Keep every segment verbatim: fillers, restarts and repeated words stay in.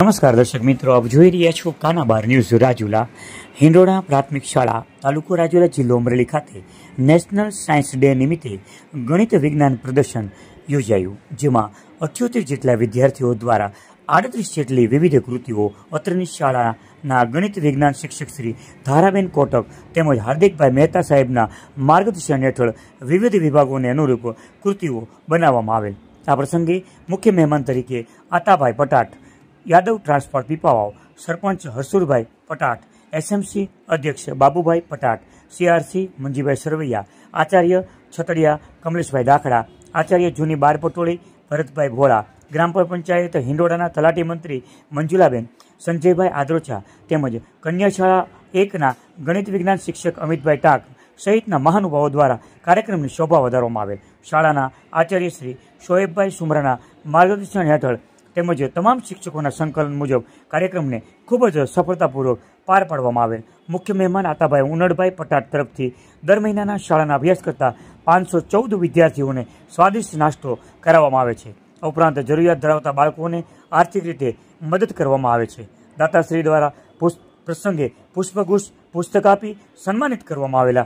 નમસ્કાર દર્શક મિત્રો, આપ જોઈ રહ્યા છો કાનાબાર ન્યૂઝ રાજુલા. હિંડોળા પ્રાથમિક શાળા તાલુકો રાજુલા જિલ્લો અમરેલી ખાતે નેશનલ સાયન્સ ડે નિમિત્તે ગણિત વિજ્ઞાન પ્રદર્શન યોજાયું, જેમાં અઠ્યોતેર જેટલા વિદ્યાર્થીઓ દ્વારા આડત્રીસ જેટલી વિવિધ કૃતિઓ અત્રેની શાળાના ગણિત વિજ્ઞાન શિક્ષક શ્રી ધારાબેન કોટક તેમજ હાર્દિકભાઈ મહેતા સાહેબના માર્ગદર્શન હેઠળ વિવિધ વિભાગોને અનુરૂપ કૃતિઓ બનાવવામાં આવેલ. આ પ્રસંગે મુખ્ય મહેમાન તરીકે આતાભાઈ પટાટ, યાદવ ટ્રાન્સપોર્ટ પીપાવાવ, સરપંચ હરસુરભાઈ પટાટ, એસએમસી અધ્યક્ષ બાબુભાઈ પટાટ, સીઆરસી મંજીભાઈ સરવૈયા, આચાર્ય છતડિયા કમલેશભાઈ દાખડા, આચાર્ય જૂની બાર પટોળી ભરતભાઈ ભોળા, ગ્રામ પંચાયત હિંડોળાના તલાટી મંત્રી મંજુલાબેન, સંજયભાઈ આદ્રોચા તેમજ કન્યા શાળા એકના ગણિત વિજ્ઞાન શિક્ષક અમિતભાઈ ટાક સહિતના મહાનુભાવો દ્વારા કાર્યક્રમની શોભા વધારવામાં આવેલ. શાળાના આચાર્ય શ્રી શોએબભાઈ સુમરાના માર્ગદર્શન હેઠળ તેમજ તમામ શિક્ષકોના સંકલન મુજબ કાર્યક્રમને ખૂબ જ સફળતાપૂર્વક પાર પાડવામાં આવેલ. મુખ્ય મહેમાન આતાભાઈ ઉનડભાઈ પટાટ તરફથી દર મહિનાના શાળાના અભ્યાસ કરતા પાંચસો ચૌદ વિદ્યાર્થીઓને સ્વાદિષ્ટ નાસ્તો કરાવવામાં આવે છે. ઉપરાંત જરૂરિયાત ધરાવતા બાળકોને આર્થિક રીતે મદદ કરવામાં આવે છે. દાતાશ્રી દ્વારા પ્રસંગે પુષ્પગુચ્છ પુસ્તક આપી સન્માનિત કરવામાં આવેલા.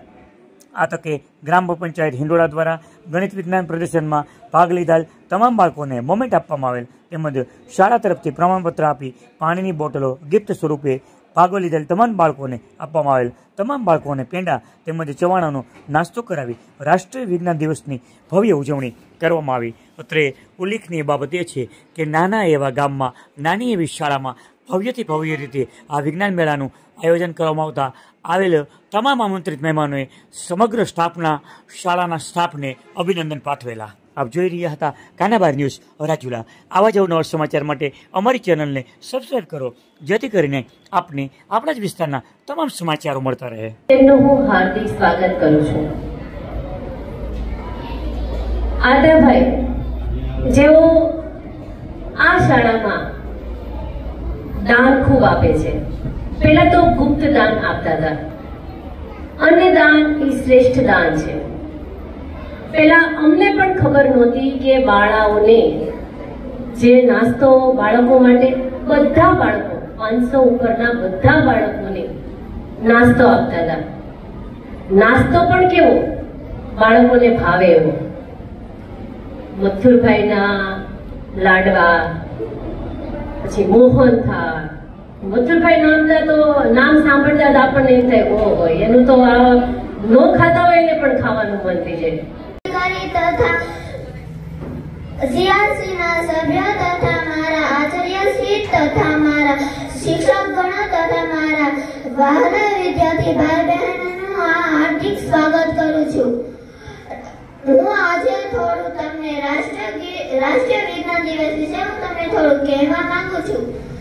આ તકે ગ્રામ પંચાયત હિંડોળા દ્વારા ગણિત વિજ્ઞાન પ્રદર્શનમાં ભાગ લીધેલ તમામ બાળકોને મોમેન્ટ આપવામાં આવેલ તેમજ શાળા તરફથી પ્રમાણપત્ર આપી પાણીની બોટલો ગિફ્ટ સ્વરૂપે ભાગ લીધેલ તમામ બાળકોને આપવામાં આવેલ. તમામ બાળકોને પેંડા તેમજ ચવાણાનો નાસ્તો કરાવી રાષ્ટ્રીય વિજ્ઞાન દિવસની ભવ્ય ઉજવણી કરવામાં આવી. અત્રે ઉલ્લેખનીય બાબત એ છે કે નાના એવા ગામમાં નાની એવી શાળામાં ભવ્યથી ભવ્ય રીતે આ વિજ્ઞાન મેળાનું આયોજન કરવામાં આવતા આવેલ તમામ આમંત્રિત મહેમાનોએ સમગ્ર સ્ટાફના શાળાના સ્ટાફને અભિનંદન પાઠવેલા. આપ જોઈ રહ્યા હતા કાનાબાર ન્યૂઝ રાજુલા. આવા જ અવનવા સમાચાર માટે અમારી ચેનલને સબસ્ક્રાઈબ કરો, જેથી કરીને આપને આપણા જ વિસ્તારના તમામ સમાચારો મળતા રહે. તેમનું હું હાર્દિક સ્વાગત કરું છું. આદાભાઈ જેઓ આ શાળામાં દાન ખૂબ આપે છે. પહેલા તો ગુપ્ત દાન આપતા હતા. અન્ય દાન એ શ્રેષ્ઠ દાન છે. પહેલા અમને પણ ખબર નહોતી કે બાળાઓને જે નાસ્તો બાળકો માટે બધા બાળકો પાંચસો ઉપરના બધા બાળકોને નાસ્તો આપતા હતા. નાસ્તો પણ કેવો બાળકોને ભાવે એવો. મથુરભાઈના લાડવા, પછી મોહન થાળ. મથુરભાઈ નામતા તો નામ સાંભળતા જ આપણને એમ થાય ઓ હોય એનું તો આ નો ખાતા હોય એને પણ ખાવાનું મન થઈ જાય. તથા સીઆરસીના સભ્ય તથા મારા આચાર્યશ્રી તથા મારા શિક્ષકગણો તથા મારા વહાલા વિદ્યાર્થી ભાઈ બહેનોનું હાર્દિક સ્વાગત કરું છું. હું આજે થોડું તમને રાષ્ટ્રીય રાષ્ટ્રીય વિજ્ઞાન દિવસ વિશે હું તમને થોડું કહેવા માંગુ છું.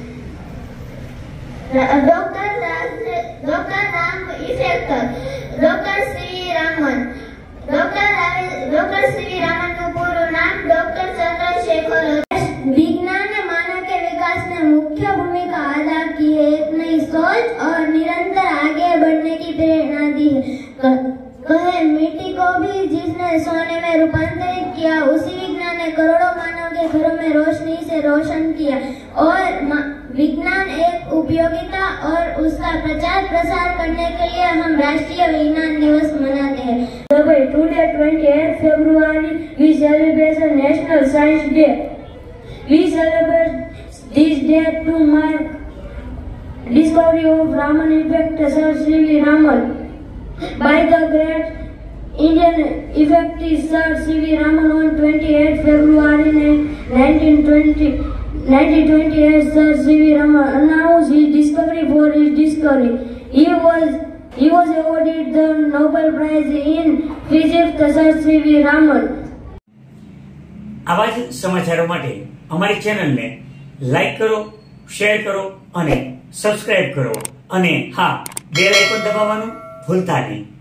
ડોક્ટર ડોક્ટર રામ ઇફેક્ટર doctor Shri Raman doctor doctor Shri Raman નું પૂરું નામ डॉक्टर चंद्रशेखर. विज्ञान ने मानव के विकास में मुख्य भूमिका अदा की है. एक नई सोच और निरंतर आगे बढ़ने की प्रेरणा दी है. कहे मिट्टी को भी जिसने सोने में रूपांतरित किया, उसी विज्ञान ने करोड़ों मानव के घरों में रोशनी से रोशन किया. और विज्ञान एक उपयोगिता और उसका प्रचार प्रसार करने के लिए हम राष्ट्रीय विज्ञान दिवस मनाते हैं. Today, twenty-eighth February, we celebrate the National Science Day. We celebrate this day to mark discovery of Raman effect, Sir C V Raman, by the great Indian effective Sir C V Raman on twenty-eighth February nineteen twenty-eight. Sir C V Raman announced his discovery for his discovery. He was He was awarded the Nobel Prize in Physics to Sir C V Raman. આવા જ સમાચારો માટે અમારી ચેનલને like કરો, share કરો અને subscribe કરો. અને હા, બેલ આઇકોન દબાવવાનું ભૂલતા નહીં.